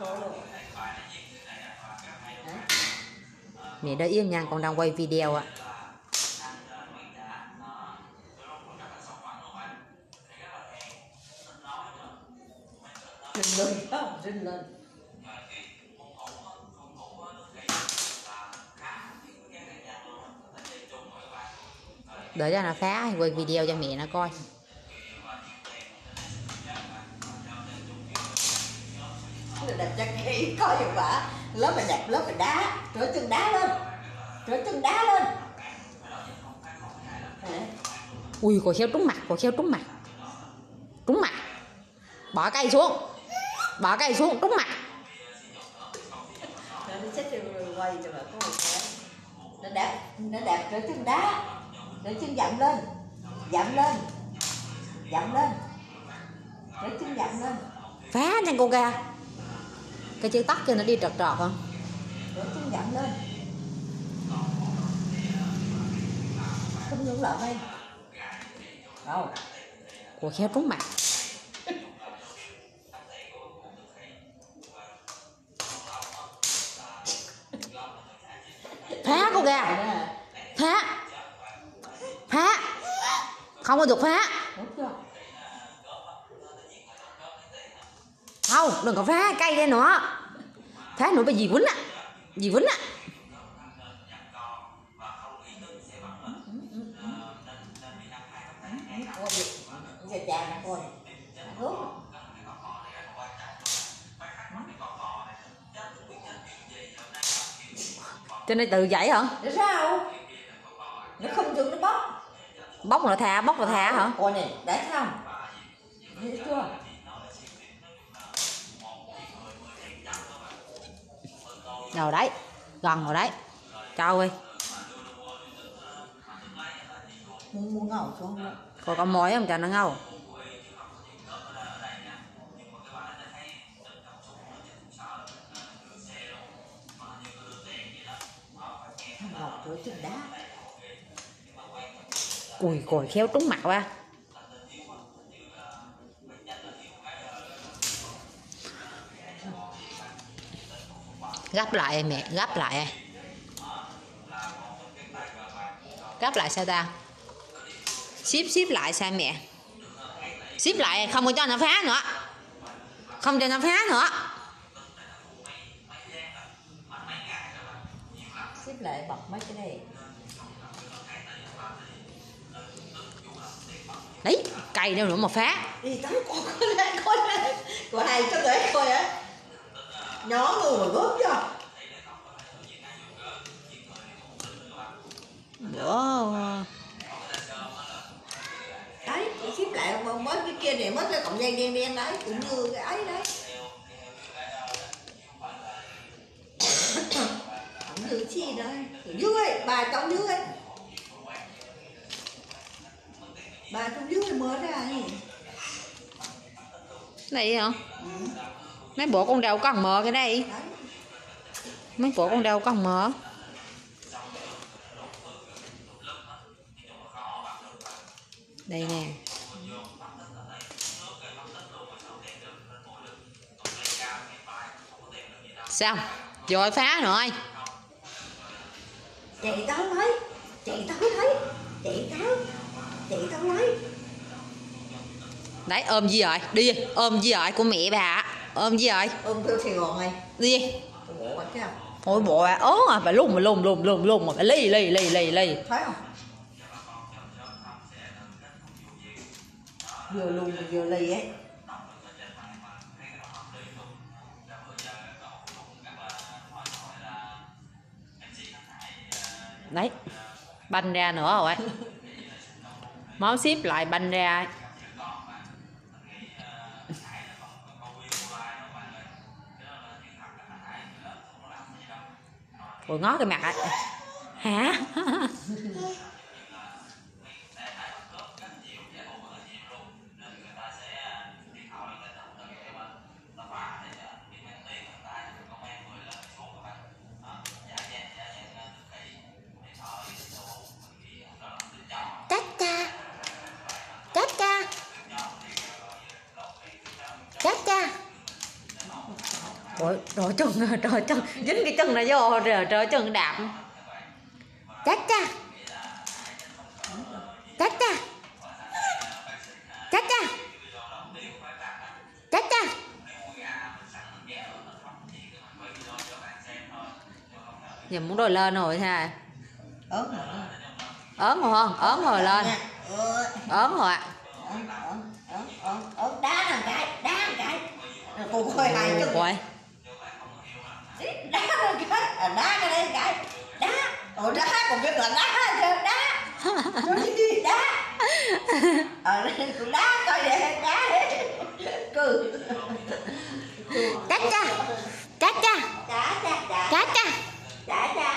số luôn. Mẹ đợi im nha, con đang quay video ạ. Rinh lên không? Rinh lên. Đợi cho nó phá quay video cho mẹ nó coi. Đặt cho kỹ coi hiệu quả. Lớp phải đẹp, lớp phải đá. Trở chân đá lên. Trở chân đá lên. Ui, quả khéo trúng mặt, quả khéo trúng mặt. Trúng mặt. Bỏ cây xuống. Bỏ cây xuống, trúng mặt. Nó chết rồi quay cho bà có một cái. Nó đẹp trở chân đá. Trở chân dậm lên. Dậm lên. Dậm lên. Trở chân dậm lên. Phá nha cô ra. Cái chữ tóc cho nó đi trọt trọt không? Trở chân dậm lên. Không những lợi đây. Đâu. Quả khéo trúng mặt. Phá cô ra. Phá. Phá. Không có được phá. Không, đừng có phá cây đây nữa. Phá nữa bị gì quýnh á. Gì quýnh á. Trên đây tự dậy hả? Để sao? Nó không được nó bóc. Bóc rồi thả hả? Coi này, đã xong. Thấy chưa? Rồi đấy, gần rồi đấy. Cho ơi. Muốn ngầu xuống nữa. Coi con mồi không cho nó ngầu. Ngầu tới chân đá. Ui, còi khéo trúng mặt qua. Gấp lại mẹ, gấp lại. Gấp lại sao ta? Ship lại sao mẹ? Ship lại không có cho nó phá nữa. Không cho nó phá nữa. Ship lại bật mấy cái này. Đấy, cây đâu nữa mà phá. Đi tới coi đây. Coi hay cho để coi á. Nhỏ người mà gớm chưa? Wow. Đấy, ship lại mới cái kia này mất cái cọng dây đen đấy, cũng như cái ấy đấy. Cũng như chi đấy. Ở dưới, bà trong dưới. Bà trong dưới mới ra ấy. Này hả? Mấy bộ con đâu có mờ cái đây. Đấy. Mấy bộ con đâu có mờ. Đây nè. Xong, rồi phá rồi. Chạy tới lấy. Chạy tới lấy. Chạy tới lấy. Đấy, ôm gì rồi? Đi, ôm gì rồi của mẹ bà. Ôm gì rồi? Ôm theo Sài Gòn này. Đi. Bộ bạch chưa? Ôi bộ à, ớn à, bà lùm mà bà ly. Thấy không? Vừa lùn vừa lì ấy. Đấy, banh ra nữa rồi. Máu ship lại banh ra. Rồi ngó cái mặt á. Hả? Cha. Trời chân dính cái chân này vô rồi trời chân đạp. Chát cha chát cha chát cha chát cha. Giờ muốn đòi lên rồi ha. Ớn rồi không? Ớn rồi lên. Ớn rồi ạ. Đá một cái cô coi hai chân Quay đá một cái đây cái đá đá còn biết là đá chơi đá đi đá đây cũng đá coi để đá cười chát cha chát cha chả chát cha. chả